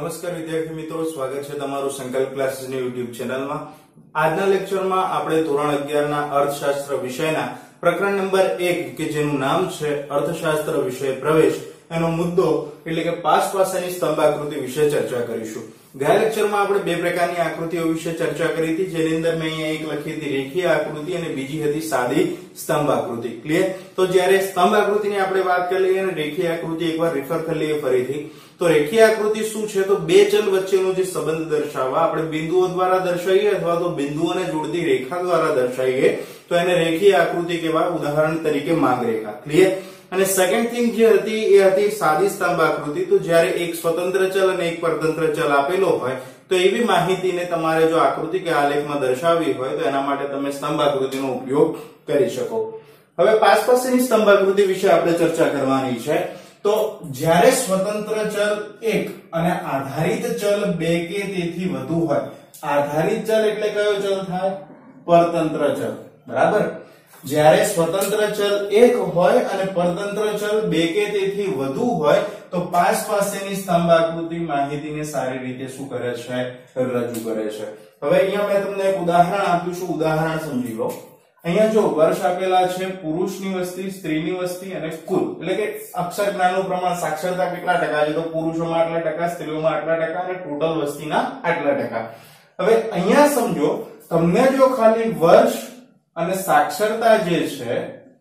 નમસ્કાર વિદ્યાર્થી મિત્રો, સ્વાગત છે તમારું સંકલ્પ ક્લાસીસની યુટ્યુબ ચેનલમાં। આજના લેક્ચરમાં આપણે ધોરણ 11 ના અર્થશાસ્ત્ર વિષયના પ્રકરણ નંબર 1 કે જેનું નામ છે અર્થશાસ્ત્ર વિષય પ્રવેશ, એનો મુદ્દો એટલે કે પાસ પાસાની સ્તંભાકૃતિ વિશે ચર્ચા કરીશું। ગયા લેક્ચરમાં આપણે બે પ્રકારની આકૃતિઓ વિશે ચર્ચા કરી હતી, જેની અંદર મેં અહીંયા એક લખી હતી રેખીય આકૃતિ અને બીજી હતી સાદી સ્તંભાકૃતિ। ક્લિયર? તો જ્યારે સ્તંભાકૃતિની આપણે વાત કરી લઈએ અને રેખીય આકૃતિ એકવાર રેફર કરી લઈએ ફરીથી। તો રેખીય આકૃતિ શું છે? તો બે ચલ વચ્ચેનો જે સંબંધ દર્શાવવા આપણે બિંદુઓ દ્વારા દર્શાવીએ અથવા તો બિંદુઓને જોડતી રેખા દ્વારા દર્શાવીએ તો એને રેખીય આકૃતિ કહેવાય। ઉદાહરણ તરીકે માર્ગરેખા। ક્લિયર? અને સેકન્ડ થિંગ જે હતી એ હતી સાદી સ્તંભાકૃતિ। તો જ્યારે એક સ્વતંત્ર ચલ અને એક પરતંત્ર ચલ આપેલો હોય તો એવી માહિતીને તમારે જો આકૃતિ કે આલેખમાં દર્શાવવી હોય તો એના માટે તમે સ્તંભાકૃતિનો ઉપયોગ કરી શકો। હવે પાસ પાસેની સ્તંભાકૃતિ વિશે આપણે ચર્ચા કરવાની છે। તો જ્યારે સ્વતંત્ર ચલ 1 અને આધારિત ચલ 2 કે તેથી વધુ હોય, આધારિત ચલ એટલે કયો ચલ થાય? પરતંત્ર ચલ। બરાબર? જ્યારે સ્વતંત્ર ચલ 1 હોય અને પરતંત્ર ચલ 2 કે તેથી વધુ હોય તો પાસ પાસેની સ્તંભાકૃતિ માહિતીને સારી રીતે શું કરે છે? રજૂ કરે છે। હવે અહીંયા મેં તમને એક ઉદાહરણ આપ્યું છું, ઉદાહરણ સમજી લો। અહીંયા જો વર્ષ આપેલા છે પુરુષની વસ્તી, સ્ત્રીની વસ્તી અને કુલ, એટલે કે અક્ષર જ્ઞાનનું પ્રમાણ, સાક્ષરતા કેટલા ટકા છે? તો પુરુષોમાં આટલા ટકા, સ્ત્રીઓમાં આટલા ટકા અને ટોટલ વસ્તીના આટલા ટકા। હવે અહીંયા સમજો, તમને જો ખાલી વર્ષ અને સાક્ષરતા જે છે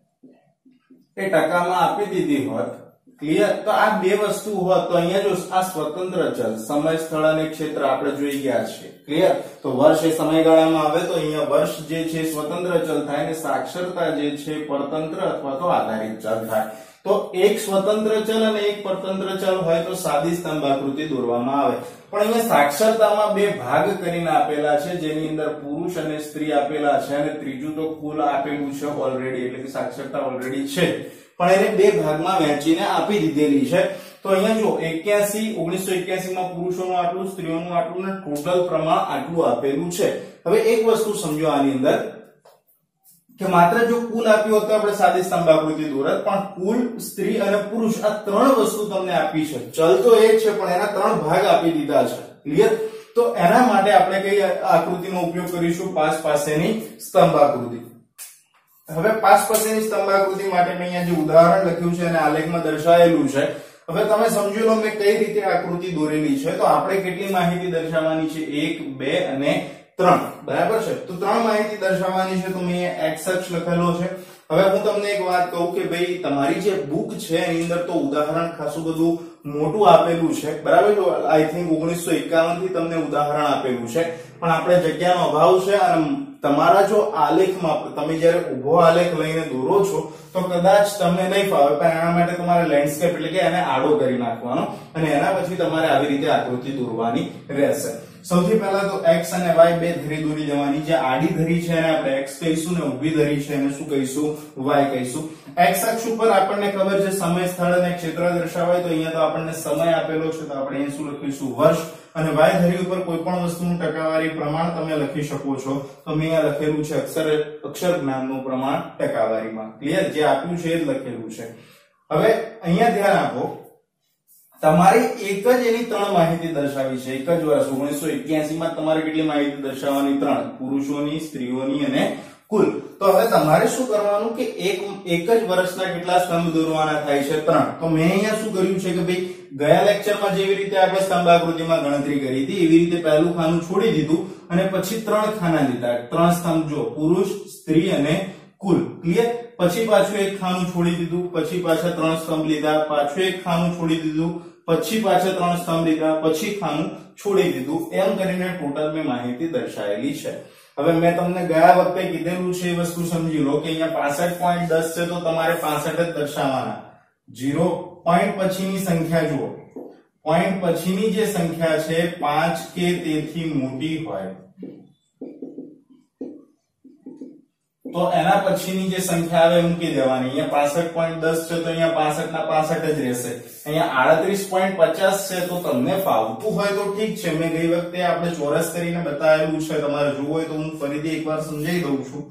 એ ટકામાં આપી દીધી હોત, ક્લિયર, તો આ બે વસ્તુ હોત તો અહીંયા જો આ સ્વતંત્ર ચલ સમય, સ્થળ અને ક્ષેત્ર આપણે જોઈ ગયા છે, ક્લિયર। તો વર્ષ એ સમયગાળામાં આવે તો અહીંયા વર્ષ જે છે સ્વતંત્ર ચલ થાય અને સાક્ષરતા જે છે પરતંત્ર અથવા તો આધારિત ચલ થાય। તો એક સ્વતંત્ર ચલ અને એક પરતંત્ર ચલ હોય તો સાદી સ્તંભાકૃતિ દોરવામાં આવે। પણ અહીંયા સાક્ષરતામાં બે ભાગ કરીને આપેલા છે, જેની અંદર પુરુષ અને સ્ત્રી આપેલા છે અને ત્રીજું તો કુલ આપેલું છે ઓલરેડી, એટલે કે સાક્ષરતા ઓલરેડી છે પણ એને બે ભાગમાં વહેંચીને આપી દીધેલી છે। તો અહીંયા જો 1981 માં પુરુષોનું આટલું, સ્ત્રીઓનું આટલું ને ટોટલ પ્રમાણ આટલું આપેલું છે। હવે એક વસ્તુ સમજો આની અંદર કે માત્ર જો કુલ આપ્યું હોત તો આપણે સાદી સ્તંભાકૃતિ દોરત, પણ કુલ, સ્ત્રી અને પુરુષ આ ત્રણ વસ્તુ તમને આપી છે। ચલ તો એક છે પણ એના ત્રણ ભાગ આપી દીધા છે, ક્લિયર? તો એના માટે આપણે કઈ આકૃતિનો ઉપયોગ કરીશું? પાસ પાસેની સ્તંભાકૃતિ। હવે પાસ પાસેની સ્તંભાકૃતિ માટે મેં અહીંયા જે ઉદાહરણ લખ્યું છે અને આલેખમાં દર્શાવેલું છે, હવે તમે સમજી લો મેં કઈ રીતે આકૃતિ દોરેલી છે। તો આપણે કેટલી માહિતી દર્શાવવાની છે? 1, 2 અને 3, બરાબર છે? તો ત્રણ માહિતી દર્શાવવાની છે, તો મેં અહીંયા x અક્ષ લખેલો છે। હવે હું તમને એક વાત કહું કે ભાઈ તમારી જે બુક છે એની અંદર તો ઉદાહરણ ખાસું બધું મોટું આપેલું છે, બરાબર છે? આઈ થિંક 1951 થી તમને ઉદાહરણ આપેલું છે, પણ આપણે જગ્યાનો અભાવ છે અને તમારા જો આલેખમાં તમે જ્યારે ઊભો આલેખ લઈને દોરો છો તો કદાચ તમને નહીં ફાવે, પણ એના માટે તમારે લેન્ડસ્કેપ એટલે કે એને આડો કરી નાખવાનો અને એના પછી તમારે આવી રીતે આકૃતિ દોરવાની રહેશે। સૌથી પહેલા તો x અને y બે ધરી દોરી દેવાની। જે આડી ધરી છે એને આપણે x કહીશું ને ઊભી ધરી છે એને શું કહીશું? y કહીશું। x અક્ષ ઉપર આપણને ખબર છે સમય, સ્થળ અને ક્ષેત્ર દર્શાવાય, તો અહીંયા તો આપણને સમય આપેલો છે તો આપણે અહીંયા શું લખીશું? વર્ષ। અને y ધરી ઉપર કોઈ પણ વસ્તુનું ટકાવારી પ્રમાણ તમે લખી શકો છો, તો મેં અહીંયા લખેલું છે અક્ષર જ્ઞાનનું પ્રમાણ ટકાવારીમાં, ક્લિયર? જે આપ્યું છે એ જ લખેલું છે। હવે અહીંયા ધ્યાન આપો, તમારે એક જ એની ત્રણ માહિતી દર્શાવી છે, એક જ વર્ષ 1981 માં તમારે કેટલી માહિતી દર્શાવવાની? 3, પુરુષોની, સ્ત્રીઓની અને કુલ। તો હવે તમારે શું કરવાનું કે એક જ વર્ષના કેટલા સ્તંભ દોરવાના થાય છે? 3। તો મેં અહીંયા શું કર્યું છે કે ભાઈ ગયા લેક્ચરમાં જેવી રીતે આપણે સ્તંભાકૃતિમાં ગણતરી કરી હતી એવી રીતે પહેલું ખાનું છોડી દીધું અને પછી 3 ખાના લીધા, 3 સ્તંભ જો પુરુષ, સ્ત્રી અને કુલ, ક્લિયર? પછી પાછું એક ખાનું છોડી દીધું, પછી પાછા 3 સ્તંભ લીધા, પાછું એક ખાનું છોડી દીધું, પછી પાછા 3 સ્તંભ લીધા, પછી ખાનું છોડી દીધું, એમ કરીને ટોટલ મેં માહિતી દર્શાવેલી છે। હવે મેં તમને ગયા વખતે કીધેલું છે એ વસ્તુ સમજી લો કે અહીંયા 65.10 છે તો તમારે 65 જ દર્શાવવાના। 0 પોઈન્ટ પછીની સંખ્યા જુઓ, પોઈન્ટ પછીની જે સંખ્યા છે 5 કે તેથી મોટી હોય તો એના પછીની જે સંખ્યા આવે મૂકી દેવાની। અહીંયા 65.10 છે તો અહીંયા 65 ના 65 જ રહેશે। અહીંયા 38.50 છે તો તમને ફાવતું હોય તો ઠીક છે, મેં ગઈ વખતે આપણે ચોરસ કરીને બતાવેલું છે, તમારે જોવું હોય તો હું ફરીથી એકવાર સમજાવી દઉં છું।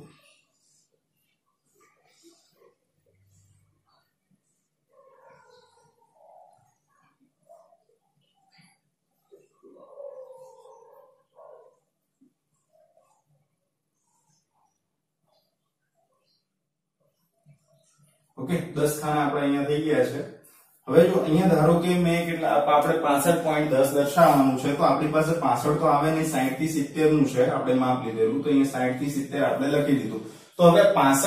ઓકે 10 ખાના આપણે અહીંયા થઈ ગયા છે। હવે જો અહીંયા ધારો કે મેં કેટલા આપણે 65.10 દર્શાવવાનું છે તો આપણી પાસે 65 તો આવે નહીં, 60 થી 70 નું છે આપણે માપ લીધેલું, તો અહીંયા 60 થી 70 આપણે લખી દીધું। તો હવે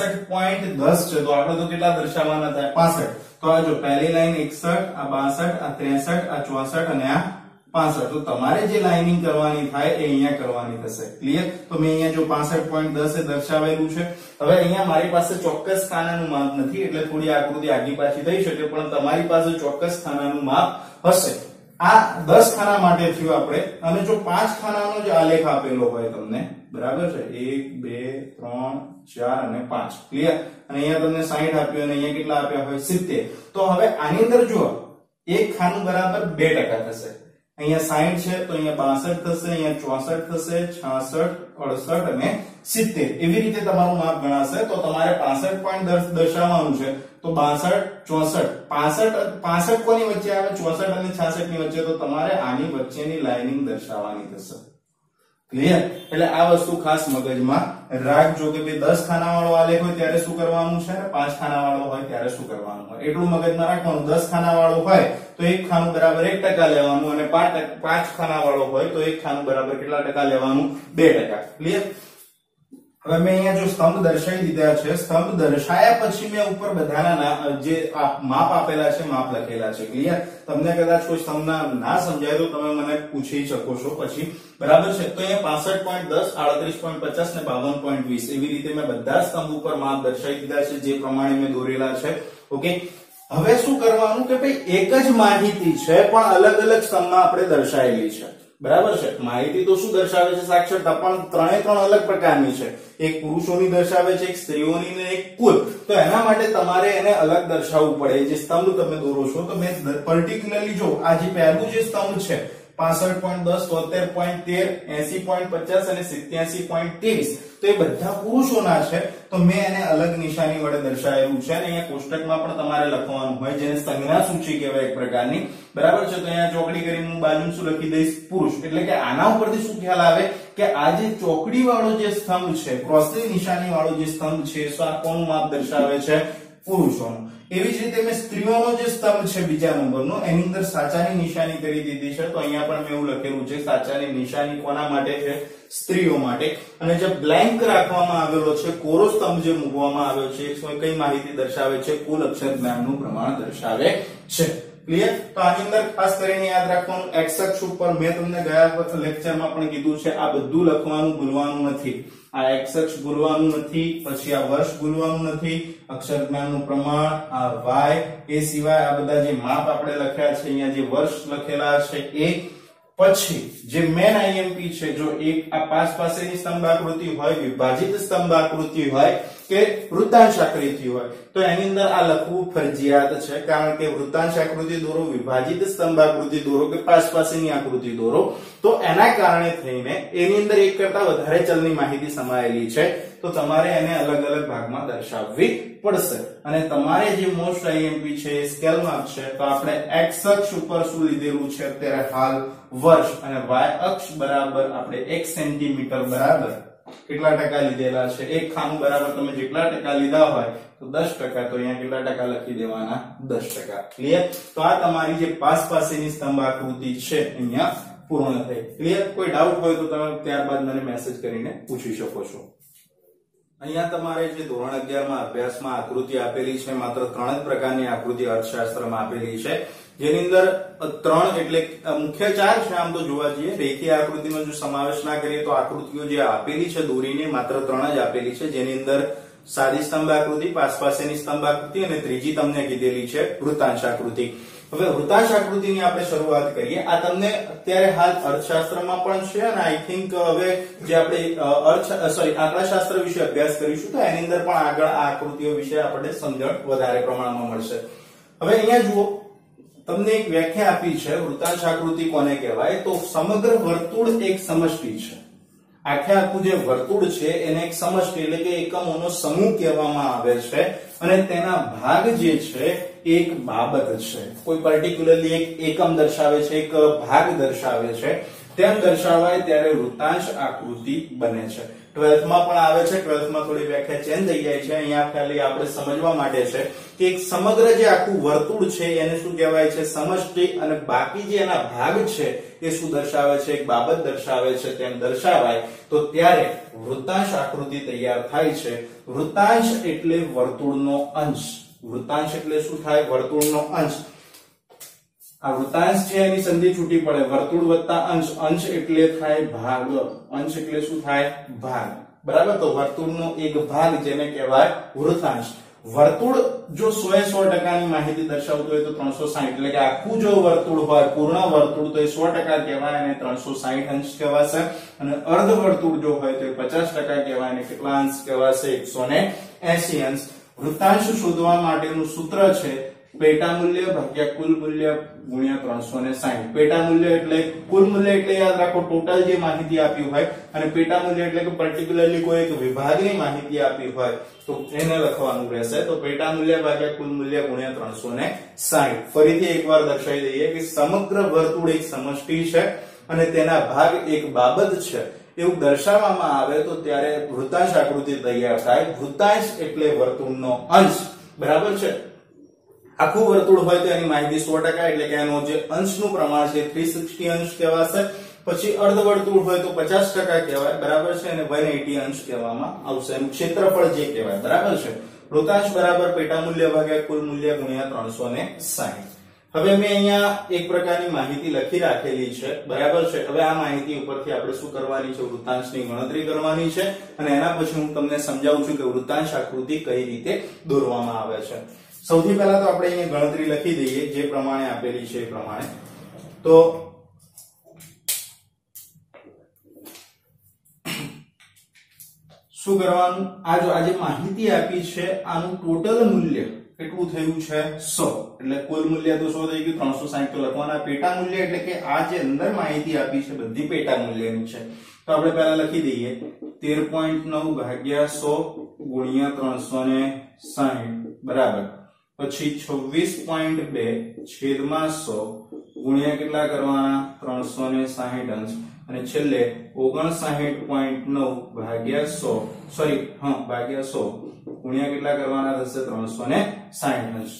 65.10 છે તો આપણે તો કેટલા દર્શાવવાના થાય 65। તો આ જો પહેલી લાઈન 61, આ 62, આ 63, આ 64 અને આ 65। તો તમારે જે લાઇનિંગ કરવાની થાય એ અહીંયા કરવાની થશે। ક્લિયર? તો મેં અહીંયા જો 65.10 એ દર્શાવેલું છે। હવે અહીંયા મારી પાસે ચોક્કસ ખાનાનું માપ નથી એટલે થોડી આકૃતિ આગી પાછી થઈ શકે, પણ તમારી પાસે ચોક્કસ ખાનાનું માપ હશે। આ 10 ખાના માટે થયું આપણે, અને જો 5 ખાનાનો જ આલેખ આપેલો હોય તમને, બરાબર છે, 1 2 3 4 અને 5, ક્લિયર? અને અહીંયા તમને 60 આપ્યું અને અહીંયા કેટલા આપ્યા હોય 70। તો હવે આની અંદર જુઓ એક ખાનું બરાબર 2% થશે। અહીંયા 60 છે તો અહીંયા 62 થશે, અહીંયા 64 થશે, 66 68 અને 70 એવી રીતે તમારું માપ ગણાશે। તો તમારે 65.10 દર્શાવવાનું છે તો 62 64 65 કોની વચ્ચે આવે 64 અને 66 ની વચ્ચે, તો તમારે આની વચ્ચેની લાઇનિંગ દર્શાવવાની થશે। ક્લિયર? એટલે આ વસ્તુ ખાસ મગજમાં રાખજો કે ભાઈ 10 ખાના વાળો આલેખ હોય ત્યારે શું કરવાનું છે, 5 ખાના વાળો હોય ત્યારે શું કરવાનું હોય, એટલું મગજમાં રાખવાનું। 10 ખાના વાળો હોય તો એક ખાનું બરાબર 1% લેવાનું, અને 5 ખાના વાળો હોય તો એક ખાનું બરાબર કેટલા ટકા લેવાનું 2%। ક્લિયર? હવે મેં અહીંયા જો સ્તંભ દર્શાવી દીધા છે, સ્તંભ દર્શાયા પછી મેં ઉપર બધાના જે માપ આપેલા છે માપ લખેલા છે। ક્લિયર? તમને કદાચ કોઈ સ્તંભના ના સમજાય તો તમે મને પૂછી શકો છો પછી, બરાબર છે? તો અહીંયા 65.10 38.50 ને 52.20 એવી રીતે મેં બધા સ્તંભ ઉપર માપ દર્શાવી દીધા છે જે પ્રમાણે મેં દોરેલા છે। ઓકે, હવે શું કરવાનું કે ભાઈ એક જ માહિતી છે પણ અલગ અલગ સ્તંભમાં આપણે દર્શાવેલી છે, બરાબર છે? માહિતી તો શું દર્શાવે છે સાક્ષરતા, પણ ત્રણે ત્રણ અલગ પ્રકારની છે, એક પુરુષોની દર્શાવે છે, એક સ્ત્રીઓની ને એક કુલ। તો એના માટે તમારે એને અલગ દર્શાવવું પડે। જે સ્તંભ તમે દોરો છો તો મેં પર્ટિક્યુલરલી જો આ જે પહેલું જે સ્તંભ છે 65.10 73.13 80.50 અને 87.23 તો એ બધા પુરુષોના છે, તો મેં એને અલગ નિશાની વડે દર્શાવેલું છે। અને અહીંયા કોષ્ટકમાં પણ તમારે લખવાનું હોય જેને સંજ્ઞા સૂચિ કહેવાય એક પ્રકારની, બરાબર છે? તો અહીંયા ચોકડી કરીને હું બાજુ શું લખી દઈશ પુરુષ, એટલે કે આના ઉપરથી શું ખ્યાલ આવે કે આ જે ચોકડી વાળો જે સ્તંભ છે, ક્રોસની નિશાની વાળો જે સ્તંભ છે, તો આ કોનું માપ દર્શાવે છે પુરુષોનું। એવી જ રીતે મેં સ્ત્રીઓનો જે સ્તંભ છે બીજા નંબરનો, એની અંદર સાચાની નિશાની કરી દીધી છે, તો અહીંયા પણ મેં એવું લખેલું છે સાચાની નિશાની કોના માટે છે સ્ત્રીઓ માટે। અને જે બ્લેન્ક રાખવામાં આવેલો છે કોરો સ્તંભ જે મૂકવામાં આવ્યો છે કઈ માહિતી દર્શાવે છે, કુલ અક્ષર જ્ઞાનનું પ્રમાણ દર્શાવે છે। ક્લિયર? તો આની અંદર ખાસ કરીને યાદ રાખવાનું x અક્ષ ઉપર મેં તમને ગયા લેક્ચરમાં પણ કીધું છે આ બધું લખવાનું ભૂલવાનું નથી। આ x અક્ષ ભૂલવાનું નથી, પછી આ વર્ષ ભૂલવાનું નથી, અક્ષર જ્ઞાનનું પ્રમાણ, આ y, એ સિવાય આ બધા જે માપ આપણે લખ્યા છે અહીંયા જે વર્ષ લખેલા છે એ, પછી જે મેન આઈએમપી છે, જો એક આ પાસેની સ્તંભ આકૃતિ હોય, વિભાજિત સ્તંભ આકૃતિ હોય કે વૃત્તાંશ આકૃતિ હોય તો એની અંદર આ લખવું ફરજિયાત છે, કારણ કે વૃત્તાંશ આકૃતિ દોરો, વિભાજિત સ્તંભ આકૃતિ દોરો કે પાસેની આકૃતિ દોરો, તો એના કારણે થઈને એની અંદર એક કરતા વધારે ચલની માહિતી સમાયેલી છે, તો તમારે એને અલગ અલગ ભાગમાં દર્શાવવી પડશે। અને તમારે જે મોસ્ટ આઈએમપી છે એ સ્કેલ માપ છે, તો આપણે x અક્ષ ઉપર શું લીધેલું છે અત્યારે હાલ વર્ષ, અને y અક્ષ બરાબર આપણે 1 સેન્ટીમીટર બરાબર કેટલા ટકા લીધેલા છે, એક ખાનું બરાબર તમે જેટલા ટકા લીધા હોય તો 10%, તો અહીંયા કેટલા ટકા લખી દેવાના 10%। ક્લિયર? તો આ તમારી જે પાસેની સ્તંભ આકૃતિ છે અહીંયા પૂર્ણ થઈ। ક્લિયર? કોઈ ડાઉટ હોય તો તમે ત્યારબાદ મને મેસેજ કરીને પૂછી શકો છો। અહીંયા તમારે જે ધોરણ 11 માં અભ્યાસમાં આકૃતિ આપેલી છે, માત્ર 3 જ પ્રકારની આકૃતિ અર્થશાસ્ત્રમાં આપેલી છે, જેની અંદર 3 એટલે મુખ્ય 4 છે આમ તો જોવા જઈએ, રેખીય આકૃતિનો જો સમાવેશ ના કરીએ તો આકૃતિઓ જે આપેલી છે દોરીને માત્ર 3 જ આપેલી છે, જેની અંદર સાદી સ્તંભ આકૃતિ, પાસેની સ્તંભ આકૃતિ અને ત્રીજી તમને કીધેલી છે વૃત્તાંશ આકૃતિ। હવે વૃત્તાંશ આકૃતિની આપણે શરૂઆત કરીએ। આ તમને અત્યારે હાલ અર્થશાસ્ત્રમાં પણ છે, અને આઈ થિંક હવે જે આપણે આંકડાશાસ્ત્ર વિશે અભ્યાસ કરીશું તો એની અંદર પણ આગળ આ આકૃતિઓ વિશે આપણને સમજણ વધારે પ્રમાણમાં મળશે। હવે અહીંયા જુઓ, તમને એક વ્યાખ્યા આપી છે વૃત્તાંશ આકૃતિ કોને કહેવાય, તો સમગ્ર વર્તુળ એક સમષ્ટિ છે। આખે આખું જે વર્તુળ છે એને એક સમષ્ટિ એટલે કે એકમોનો સમૂહ કહેવામાં આવે છે, અને તેના ભાગ જે છે એક બાબત છે, કોઈ પર્ટિક્યુલરલી એક એકમ દર્શાવે છે, એક ભાગ દર્શાવે છે, તેમ દર્શાવાય ત્યારે વૃત્તાંશ આકૃતિ બને છે। 12th માં પણ આવે છે 12th માં થોડી વ્યાખ્યા ચેન્જ થઈ જાય છે અહીંયા ખાલી આપણે સમજવા માટે છે કે એક સમગ્ર જે આખું વર્તુળ છે એને શું કહેવાય છે સમષ્ટિ અને બાકી જે એના ભાગ છે એ શું દર્શાવે છે એક બાબત દર્શાવે છે તેમ દર્શાવાય તો ત્યારે વૃત્તાંશ આકૃતિ તૈયાર થાય છે વૃત્તાંશ એટલે વર્તુળનો અંશ વૃત્તાંશ એટલે શું થાય વર્તુળનો અંશ આ વૃત્તાંશ છે એની સંધિ છૂટી પડે વર્તુળ વત્તા અંશ અંશ એટલે થાય ભાગ અંશ એટલે શું થાય ભાગ બરાબર તો વર્તુળનો એક ભાગ જેને કહેવાય વૃત્તાંશ વર્તુળ જો 100% ની માહિતી દર્શાવતું હોય તો 360 એટલે કે આખું જો વર્તુળ હોય પૂર્ણ વર્તુળ તો એ 100% કહેવાય અને 360 અંશ કહેવાશે અને અર્ધ વર્તુળ જો હોય તો એ 50% કહેવાય અને કેટલા અંશ કહેવાશે 180 અંશ વૃત્તાંશ શોધવા માટેનું સૂત્ર છે પેટા મૂલ્ય ભાગ્યા કુલ મૂલ્ય ગુણ્યા 360 પેટા મૂલ્ય એટલે કુલ મૂલ્ય એટલે યાદ રાખો ટોટલ જે માહિતી આપી હોય અને પેટા મૂલ્ય એટલે કે પર્ટિક્યુલરલી કોઈ એક વિભાગની માહિતી આપી હોય તો એને લખવાનું રહેશે તો પેટા મૂલ્ય ભાગ્યા કુલ મૂલ્ય ગુણ્યા 360 ફરીથી એકવાર દર્શાવી દઈએ કે સમગ્ર વર્તુળ એક સમષ્ટિ છે અને તેના ભાગ એક બાબત છે એવું દર્શાવવામાં આવે તો ત્યારે વૃત્તાંશ આકૃતિ તૈયાર થાય વૃત્તાંશ એટલે વર્તુળનો અંશ બરાબર છે આખું વર્તુળ હોય તો એની માહિતી 100% એટલે કે એનો જે અંશનું પ્રમાણ છે 360 અંશ કહેવાશે પછી અર્ધ વર્તુળ હોય તો 50% કહેવાય બરાબર છે અને 180 અંશ કહેવામાં આવશે એનું ક્ષેત્રફળ જે કહેવાય બરાબર છે વૃત્તાંશ બરાબર પેટા મૂલ્ય ભાગ્યા કુલ મૂલ્ય ગુણ્યા 360 હવે મેં અહીંયા એક પ્રકારની માહિતી લખી રાખેલી છે બરાબર છે હવે આ માહિતી ઉપરથી આપણે શું કરવાની છે વૃત્તાંશની ગણતરી કરવાની છે અને એના પછી હું તમને સમજાવું છું કે વૃત્તાંશ આકૃતિ કઈ રીતે દોરવામાં આવે છે સૌથી પહેલા તો આપણે અહીંયા ગણતરી લખી દઈએ જે પ્રમાણે આપેલી છે એ પ્રમાણે તો શું કરવાનું આ જો આજે માહિતી આપી છે આનું ટોટલ મૂલ્ય કેટલું થયું છે 100 એટલે કુલ મૂલ્ય તો 100 થઈ ગયું 360 તો લખવાના પેટા મૂલ્ય એટલે કે આ જે અંદર માહિતી આપી છે બધી પેટા મૂલ્યની છે તો આપણે પહેલા લખી દઈએ 13.9 ભાગ્યા 100 ગુણ્યા 360 બરાબર પછી 26.2 છેદમાં 100 ગુણ્યા કેટલા કરવાના 360 અંશ અને છેલ્લે 59.9 ભાગ્યા 100 ભાગ્યા 100 ગુણ્યા કેટલા કરવાના થશે 360 અંશ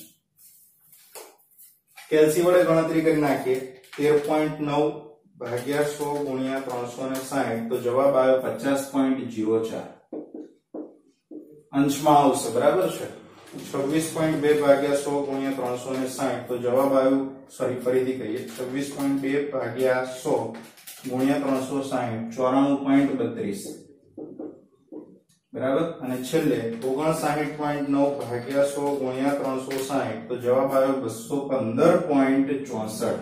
કેલ્સી વડે ગણતરી કરી નાખીએ 13.9 ભાગ્યા 100 ગુણ્યા 360 તો જવાબ આવ્યો 50.04 અંશમાં આવશે બરાબર છે 26.2 ભાગ્યા 100 ગુણ્યા 360 તો જવાબ આવ્યો ફરીથી કહીએ 26.2 ભાગ્યા 100 ગુણ્યા 360 94.32 બરાબર અને છેલ્લે 59.9 ભાગ્યા 100 ગુણ્યા 360 તો જવાબ આવ્યો 215.64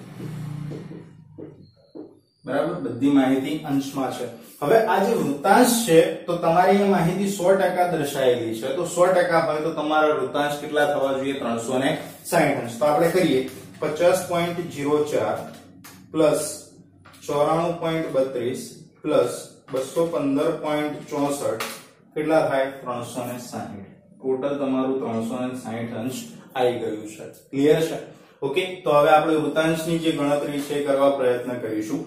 બરાબર બધી માહિતી અંશમાં છે હવે આ જે વૃત્તાંશ છે તો તમારી એ માહિતી 100% દર્શાવેલી છે તો 100% હોય તો તમારા વૃત્તાંશ કેટલા થવા જોઈએ 360 અંશ તો આપણે કરીએ 50.04 પ્લસ 94.32 પ્લસ 215.64 કેટલા થાય 360 ટોટલ તમારું 360 અંશ આવી ગયું છે ક્લિયર છે ઓકે તો હવે આપણે વૃત્તાંશની જે ગણતરી છે કરવા પ્રયત્ન કરીશું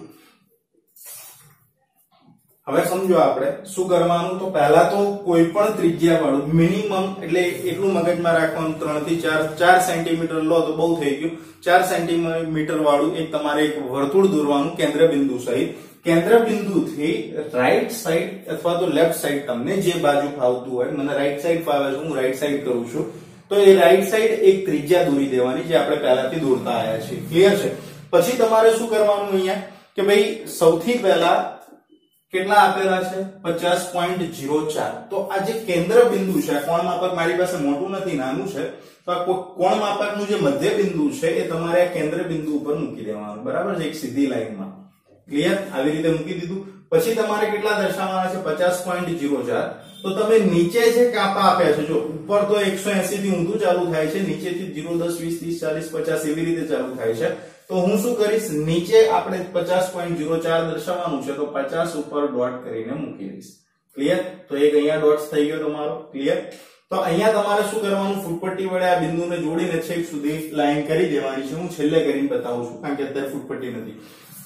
હવે સમજો આપણે શું કરવાનું તો પહેલા તો કોઈ પણ ત્રિજ્યા વાળું મિનિમમ એટલે એટલું મગજમાં રાખવાનું 3 થી 4 સેન્ટીમીટર લો તો બહુ થઈ ગયું 4 સેન્ટીમીટર વાળું એક તમારે એક વર્તુળ દોરવાનું કેન્દ્ર બિંદુ સહિત કેન્દ્ર બિંદુથી રાઈટ સાઈડ અથવા તો લેફ્ટ સાઈડ તમને જે બાજુ ફાવતું હોય મને રાઈટ સાઈડ ફાવે છે હું રાઈટ સાઈડ કરું છું તો એ રાઈટ સાઈડ એક ત્રિજ્યા દોરી દેવાની જે આપણે પહેલાથી દોરતા આવ્યા છીએ ક્લિયર છે પછી તમારે શું કરવાનું અહીંયા કે ભાઈ સૌથી પહેલા કેટલા આપેલા છે 50.04 તો આ જે કેન્દ્ર બિંદુ છે કોણ માપક મારી પાસે મોટું નથી નાનું છે તો આ કોણ માપકનું જે મધ્ય બિંદુ છે એ તમારે આ કેન્દ્ર બિંદુ ઉપર મૂકી દેવાનું બરાબર છે એક સીધી લાઈનમાં ક્લિયર આવી રીતે મૂકી દીધું પછી તમારે કેટલા દર્શાવવાના છે 50.04 તો તમે નીચે જે કાપા આપ્યા છે જો ઉપર તો 180 થી ઊંધું ચાલુ થાય છે નીચેથી 0 10 20 30 40 50 એવી રીતે ચાલુ થાય છે તો હું શું કરીશ નીચે આપણે 50.04 દર્શાવવાનું છે તો 50 ઉપર ડોટ કરીને મૂકી દઈશ ક્લિયર તો એક અહીંયા ડોટ્સ થઈ ગયો તમારો ક્લિયર તો અહીંયા તમારે શું કરવાનું ફૂટપટ્ટી વડે આ બિંદુને જોડીને છેક સુધી લાઈન કરી દેવાની છે હું છેલ્લે કરીને બતાવું છું કારણ કે અત્યારે ફૂટપટ્ટી નથી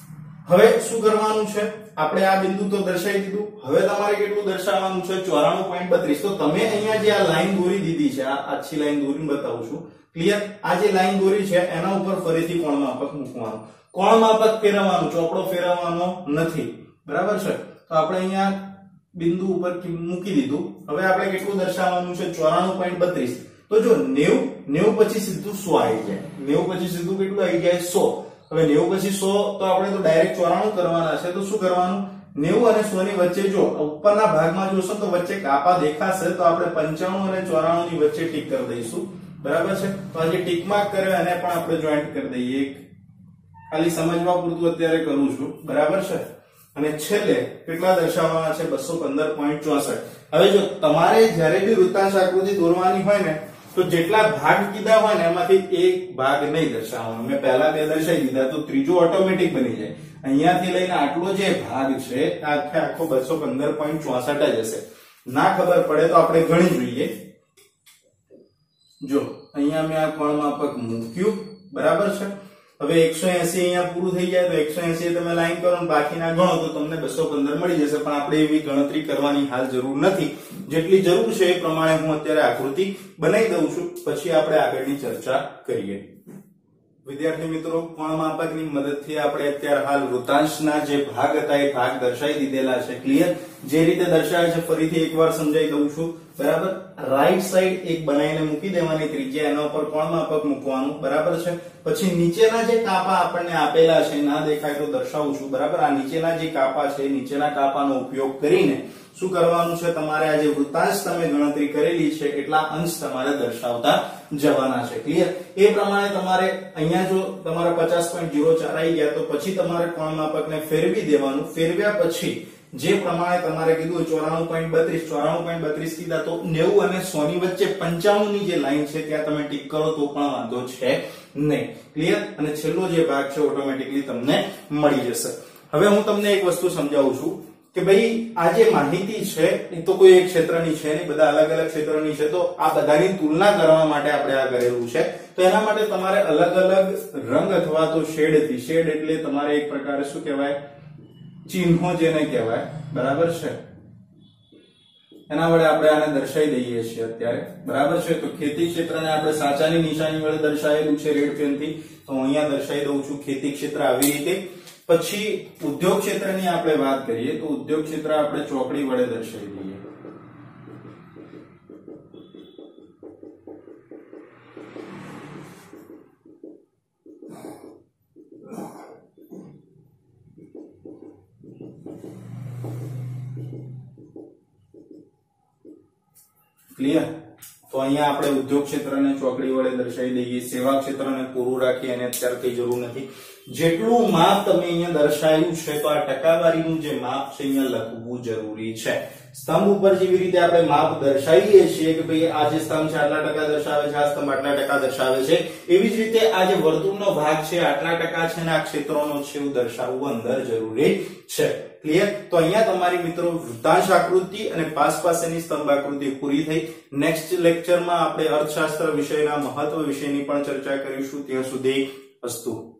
હવે શું કરવાનું છે, આપણે આ બિંદુ તો દર્શાવી દીધું, હવે તમારે કેટલું દર્શાવવાનું છે 94.32. તો તમે અહીંયા જે આ લાઈન દોરી દીધી છે, આ આછી લાઈન દોરીને બતાવું છું, ક્લિયર, આ જે લાઈન દોરી છે એના ઉપર ફરીથી કોણ માપક મૂકવાનું, કોણ માપક ફેરવવાનું, ચોપડો ફેરવવાનો નથી, બરાબર છે. તો આપણે અહીંયા બિંદુ ઉપર મૂકી દીધું. હવે આપણે કેટલું દર્શાવવાનું છે 94.32. તો જો 90 પછી સીધું 100 આવી જાય, 90 પછી સીધું કેટલું આવી જાય 100. હવે 90 પછી 100 તો આપણે તો ડાયરેક્ટ 94 કરવાના છે. તો શું કરવાનું, 90 અને 100 ની વચ્ચે જો ઉપરના ભાગમાં જોશો તો વચ્ચે કાપા દેખાશે, તો આપણે 95 અને 94 ની વચ્ચે ટીક કરી દઈશું, બરાબર છે. તો આ જે ટીક માર્ક કર્યો એને પણ આપણે જોઈન્ટ કરી દઈએ, ખાલી સમજવા પૂરતું અત્યારે કરું છું, બરાબર છે. અને છેલ્લે કેટલા દર્શાવવાના છે 215.64. હવે જો તમારે જ્યારે બી વૃત્તાંશ આકૃતિ દોરવાની હોય ને, તો જેટલા ભાગ કીધા હોય ને એમાંથી એક ભાગ નહીં દર્શાવવાનો. મેં પહેલા બે દર્શાવી દીધા, તો ત્રીજો ઓટોમેટિક બની જાય. અહીંયાથી લઈને આટલો જે ભાગ છે આખે આખો 215.64 જ હશે. ના ખબર પડે તો આપણે ગણી જોઈએ. જો અહીંયા મેં આ કોણ માપક મૂક્યું, બરાબર છે. હવે 180 અહીંયા પૂરું થઈ જાય તો 180 તમે લાઈન કરો અને બાકીના ગણો તો તમને 215 મળી જશે. પણ આપણે એવી ગણતરી કરવાની હાલ જરૂર નથી. જેટલી જરૂર છે એ પ્રમાણે હું અત્યારે આકૃતિ બનાવી દઉં છું, પછી આપણે આગળની ચર્ચા કરીએ. વિદ્યાર્થી મિત્રો, કોણ માપકની મદદથી આપણે અત્યારે હાલ વૃત્તાંશના જે ભાગ હતા એ ભાગ દર્શાવી દીધેલા છે, ક્લિયર. જે રીતે દર્શાવે છે ફરીથી એકવાર સમજાવી દઉં છું, બરાબર. રાઈટ સાઈડ એક બનાવીને મૂકી દેવાની ત્રિજ્યા, એના ઉપર કોણ માપક મૂકવાનું, બરાબર છે. પછી નીચેના જે કાપા આપણને આપેલા છે, ના દેખાય તો દર્શાવું છું, બરાબર. આ નીચેના જે કાપા છે, નીચેના કાપાનો ઉપયોગ કરીને શું કરવાનું છે, તમારે આ જે વૃત્તાંશ તમે ગણતરી કરેલી છે એટલા અંશ તમારે દર્શાવતા જવાના છે, ક્લિયર. એ પ્રમાણે તમારે અહીંયા જો તમારા 50.04 આવી ગયા તો પછી તમારે કોણ માપકને ફેરવી દેવાનું. ફેરવ્યા પછી જે પ્રમાણે તમારે કીધું 94.32 કીધા, તો 90 અને 100 ની વચ્ચે 95 ની જે લાઈન છે ત્યાં તમે ટીક કરો તો પણ વાંધો છે નહીં, ક્લિયર. અને છેલ્લો જે ભાગ છે ઓટોમેટિકલી તમને મળી જશે. હવે હું તમને એક વસ્તુ સમજાવું છું કે ભાઈ આ જે માહિતી છે એ તો કોઈ એક ક્ષેત્રની છે નહીં, બધા અલગ અલગ ક્ષેત્રની છે. તો આ બધાની તુલના કરવા માટે આપણે આ કરેલું છે. તો એના માટે તમારે અલગ અલગ રંગ અથવા તો શેડથી, શેડ એટલે તમારે એક પ્રકારે શું કહેવાય, ચિહ્નો જેને કહેવાય, બરાબર છે, એના વડે આપણે આને દર્શાવી દઈએ છીએ અત્યારે, બરાબર છે. તો ખેતી ક્ષેત્રને આપણે સાચાની નિશાની વડે દર્શાવેલું છે રેડ પેનથી, તો હું અહીંયા દર્શાવી દઉં છું ખેતી ક્ષેત્ર આવી રીતે. પછી ઉદ્યોગ ક્ષેત્રની આપણે વાત કરીએ તો ઉદ્યોગ ક્ષેત્ર આપણે ચોકડી વડે દર્શાવી દઈએ. ક્લિયર. તો અહીંયા આપણે ઉદ્યોગ ક્ષેત્રને ચોકડી વડે દર્શાવી દઈએ. સેવા ક્ષેત્રને પૂરું રાખી અને અત્યારે કઈ જરૂર નથી. જેટલું માપ તમે અહીંયા દર્શાવ્યું છે તો આ ટકાવારીનું જે માપ છે અહીંયા લખવું જરૂરી છે. સ્તંભ ઉપર જેવી રીતે આપણે માપ દર્શાવીએ છીએ કે ભાઈ આ જે સ્તંભ છે આટલા ટકા દર્શાવે છે, આ સ્તંભ આટલા ટકા દર્શાવે છે, એવી જ રીતે આ જે વર્તુળનો ભાગ છે આટલા ટકા છે અને આ ક્ષેત્રોનો છે એવું દર્શાવવું અંદર જરૂરી છે, ક્લિયર. તો અહીંયા તમારી મિત્રો વૃત્તાંશ આકૃતિ અને પાસ પાસેની સ્તંભ આકૃતિ પૂરી થઈ. નેક્સ્ટ લેક્ચરમાં આપણે અર્થશાસ્ત્ર વિષયના મહત્વ વિશેની પણ ચર્ચા કરીશું. ત્યાં સુધી અસ્તુ.